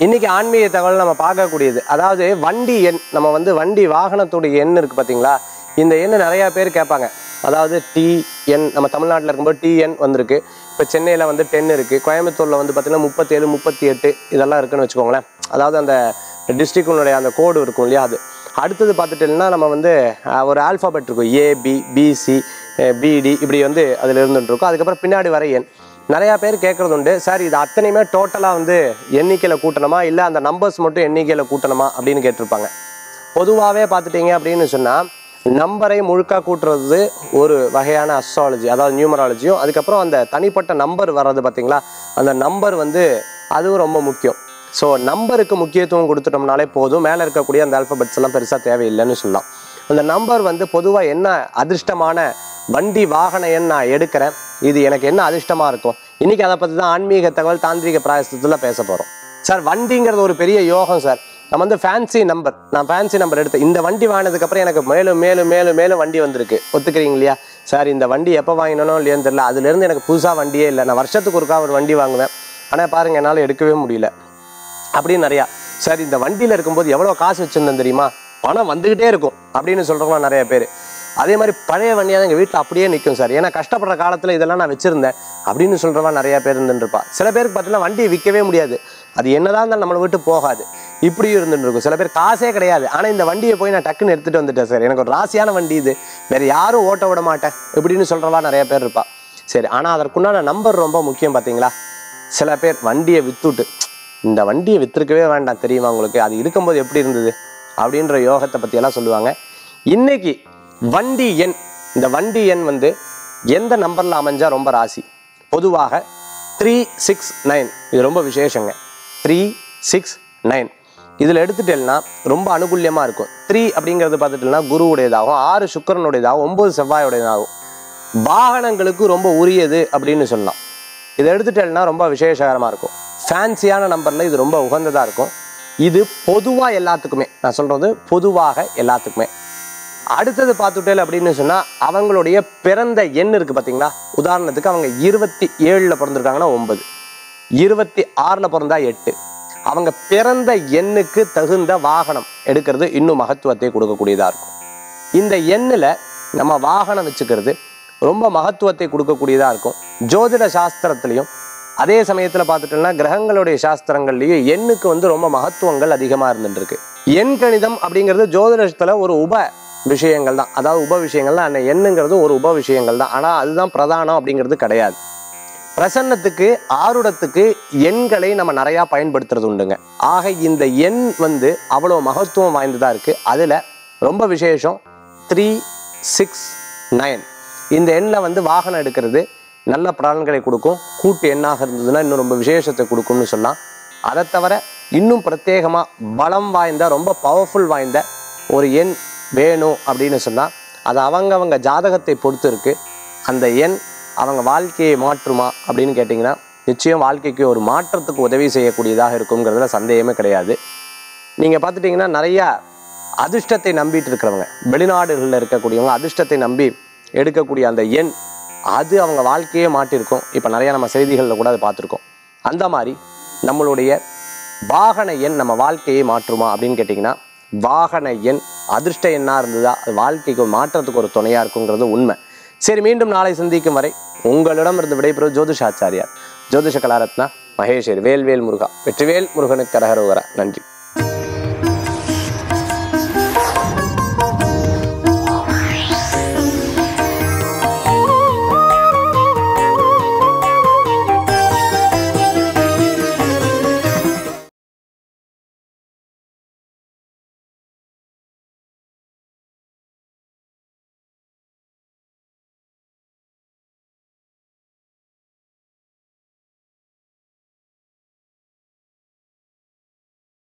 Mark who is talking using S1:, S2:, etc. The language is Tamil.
S1: இன்னைக்கு ஆன்மீக தகவல் நம்ம பார்க்கக்கூடியது, அதாவது வண்டி எண். நம்ம வந்து வண்டி வாகனத்துடைய எண் இருக்குது பார்த்தீங்களா, இந்த எண் நிறையா பேர் கேட்பாங்க. அதாவது டிஎன், நம்ம தமிழ்நாட்டில் இருக்கும்போது டிஎன் வந்திருக்கு. இப்போ சென்னையில் வந்து 10 இருக்குது. கோயம்புத்தூரில் வந்து பார்த்திங்கன்னா 37, 38 இதெல்லாம் இருக்குதுன்னு வச்சுக்கோங்களேன். அதாவது அந்த டிஸ்ட்ரிக்டினுடைய அந்த கோடு இருக்கும் இல்லையா, அது. அடுத்தது பார்த்துட்டோம்னா நம்ம வந்து ஒரு ஆல்ஃபாபெட் இருக்கும், ஏபி, பிசி, பிடி, இப்படி வந்து அதில் இருந்துகிட்ருக்கும். அதுக்கப்புறம் பின்னாடி வர எண். நிறையா பேர் கேட்குறது உண்டு, சார் இது அத்தனையுமே டோட்டலாக வந்து எண்ணிக்கையில் கூட்டணுமா, இல்லை அந்த நம்பர்ஸ் மட்டும் எண்ணிக்கையில் கூட்டணுமா அப்படின்னு கேட்டிருப்பாங்க. பொதுவாகவே பார்த்துட்டிங்க அப்படின்னு சொன்னால், நம்பரை முழுக்க கூட்டுறது ஒரு வகையான அஸ்ட்ராலஜி, அதாவது நியூமராலஜியும். அதுக்கப்புறம் அந்த தனிப்பட்ட நம்பர் வர்றது பார்த்திங்களா, அந்த நம்பர் வந்து அதுவும் ரொம்ப முக்கியம். ஸோ நம்பருக்கு முக்கியத்துவம் கொடுத்துட்டோம்னாலே போதும், மேலே இருக்கக்கூடிய அந்த ஆல்ஃபபெட்ஸ் எல்லாம் பெருசாக தேவையில்லைன்னு சொல்லலாம். அந்த நம்பர் வந்து பொதுவாக என்ன அதிர்ஷ்டமான வண்டி வாகன எண் நான் எடுக்கிறேன், இது எனக்கு என்ன அதிர்ஷ்டமாக இருக்கும், இன்றைக்கி அதை பற்றி தான் ஆன்மீக தகவல் தாந்திரிக பிராயசத்தில் பேச போகிறோம். சார் வண்டிங்கிறது ஒரு பெரிய யோகம் சார். நம்ம வந்து ஃபேன்சி நம்பர், நான் ஃபேன்சி நம்பர் எடுத்தேன், இந்த வண்டி வாங்கினதுக்கப்புறம் எனக்கு மேலும் மேலும் மேலும் மேலும் வண்டி வந்திருக்கு, ஒத்துக்கிறீங்க இல்லையா? சார் இந்த வண்டி எப்போ வாங்கினோ இல்லையான்னு தெரியல, அதுலேருந்து எனக்கு புதுசாக வண்டியே இல்லை, நான் வருஷத்துக்கு ஒருக்கா ஒரு வண்டி வாங்குவேன், ஆனால் பாருங்கள் என்னால் எடுக்கவே முடியல அப்படின்னு நிறையா. சார் இந்த வண்டியில் இருக்கும்போது எவ்வளோ காசு வச்சுருந்தேன் தெரியுமா, பணம் வந்துக்கிட்டே இருக்கும் அப்படின்னு சொல்கிறவங்க நிறைய பேர். அதே மாதிரி பழைய வண்டியாக எங்கள் வீட்டில் அப்படியே நிற்கும் சார், ஏன்னா கஷ்டப்படுற காலத்தில் இதெல்லாம் நான் வச்சுருந்தேன் அப்படின்னு சொல்கிறவா நிறையா பேர் இருந்துருப்பா. சில பேருக்கு பார்த்தீங்கன்னா வண்டியை விற்கவே முடியாது, அது என்னதான் இருந்தாலும் நம்மளை விட்டு போகாது, இப்படியும் இருந்துருக்கும். சில பேர் காசே கிடையாது, ஆனால் இந்த வண்டியை போய் நான் டக்குன்னு எடுத்துகிட்டு வந்துட்டேன் சார், எனக்கு ஒரு ராசியான வண்டி இது, வேறு யாரும் ஓட்ட விட மாட்டேன் இப்படின்னு சொல்கிறவா நிறைய பேர் இருப்பா. சரி, ஆனால் அதற்குண்டான நம்பர் ரொம்ப முக்கியம் பார்த்தீங்களா. சில பேர் வண்டியை விற்றுட்டு, இந்த வண்டியை விற்றுருக்கவே வேண்டாம் தெரியுமா உங்களுக்கு, அது இருக்கும்போது எப்படி இருந்தது அப்படின்ற யோகத்தை பற்றியெல்லாம் சொல்லுவாங்க. இன்றைக்கி வண்டி எண், இந்த வண்டி எண் வந்து எந்த நம்பரில் அமைஞ்சால் ரொம்ப ராசி. பொதுவாக 369 இது ரொம்ப விசேஷங்க. 369 இதில் எடுத்துட்டேன்னா ரொம்ப அனுகூல்யமாக இருக்கும். 3 அப்படிங்கிறது பார்த்துட்டேன்னா குருவுடையதாகும், 6 சுக்கிரனுடையதாகும், 9 செவ்வாயுடையதாகும். வாகனங்களுக்கு ரொம்ப உரியது அப்படின்னு சொல்லலாம். இதை எடுத்துட்டேன்னா ரொம்ப விசேஷகரமாக இருக்கும். ஃபேன்சியான நம்பரில் இது ரொம்ப உகந்ததாக இருக்கும். இது பொதுவாக எல்லாத்துக்குமே, நான் சொல்கிறது பொதுவாக எல்லாத்துக்குமே. அடுத்தது பார்த்துட்டேன் அப்படின்னு சொன்னால், அவங்களுடைய பிறந்த எண் இருக்குது பார்த்தீங்களா. உதாரணத்துக்கு அவங்க 27 பிறந்திருக்காங்கன்னா 9, 26 பிறந்தா 8. அவங்க பிறந்த எண்ணுக்கு தகுந்த வாகனம் எடுக்கிறது இன்னும் மகத்துவத்தை கொடுக்கக்கூடியதாக இருக்கும். இந்த எண்ணில் நம்ம வாகனம் வச்சுக்கிறது ரொம்ப மகத்துவத்தை கொடுக்கக்கூடியதாக இருக்கும். ஜோதிட சாஸ்திரத்துலேயும் அதே சமயத்தில் பார்த்துட்டோம்னா கிரகங்களுடைய சாஸ்திரங்கள்லேயும் எண்ணுக்கு வந்து ரொம்ப மகத்துவங்கள் அதிகமாக இருந்துருக்கு. எண் கணிதம் அப்படிங்கிறது ஜோதிடத்தில் ஒரு உப விஷயங்கள் தான், அதாவது உப விஷயங்கள் தான். அந்த எண்ணுங்கிறது ஒரு உப விஷயங்கள் தான், ஆனால் அதுதான் பிரதானம் அப்படிங்கிறது கிடையாது. பிரசன்னத்துக்கு ஆருடத்துக்கு எண்களை நம்ம நிறையா பயன்படுத்துறது உண்டுங்க. ஆக இந்த எண் வந்து அவ்வளோ மகத்துவம் வாய்ந்ததாக இருக்குது. அதில் ரொம்ப விசேஷம் 369 இந்த எண்ணில் வந்து வாகனம் எடுக்கிறது நல்ல பலன்களை கொடுக்கும். கூட்டு எண்ணாக இருந்ததுன்னா இன்னும் ரொம்ப விசேஷத்தை கொடுக்கும்னு சொல்லலாம். அதை தவிர இன்னும் பிரத்யேகமாக பலம் வாய்ந்த ரொம்ப பவர்ஃபுல் வாய்ந்த ஒரு எண் வேணும் அப்படின்னு சொன்னால் அது அவங்க ஜாதகத்தை பொறுத்து இருக்குது. அந்த எண் அவங்க வாழ்க்கையை மாற்றுமா அப்படின்னு கேட்டிங்கன்னா நிச்சயம் வாழ்க்கைக்கு ஒரு மாற்றத்துக்கு உதவி செய்யக்கூடியதாக இருக்குங்கிறதுல சந்தேகமே கிடையாது. நீங்கள் பார்த்துட்டிங்கன்னா நிறையா அதிர்ஷ்டத்தை நம்பிட்டு இருக்கிறவங்க, வெளிநாடுகளில் இருக்கக்கூடியவங்க அதிர்ஷ்டத்தை நம்பி எடுக்கக்கூடிய அந்த எண் அது அவங்க வாழ்க்கையே மாட்டிருக்கும். இப்போ நிறையா நம்ம செய்திகளில் கூட அதை பார்த்துருக்கோம். அந்த மாதிரி நம்மளுடைய வாகன எண் நம்ம வாழ்க்கையை மாற்றுமா அப்படின்னு கேட்டிங்கன்னா வாகன எண் அதிர்ஷ்ட எண்ணாக இருந்ததா அது வாழ்க்கைக்கு மாற்றத்துக்கு ஒரு துணையாக இருக்குங்கிறது உண்மை. சரி, மீண்டும் நாளை சந்திக்கும் வரை உங்களிடம் இருந்து விடைபெறும் ஜோதிஷாச்சாரியார் ஜோதிஷ கலாரத்னா மகேஸ்வரி. வேல்வேல் முருகா. வெற்றிவேல் முருகனுக்கு கரகரோகரா. நன்றி.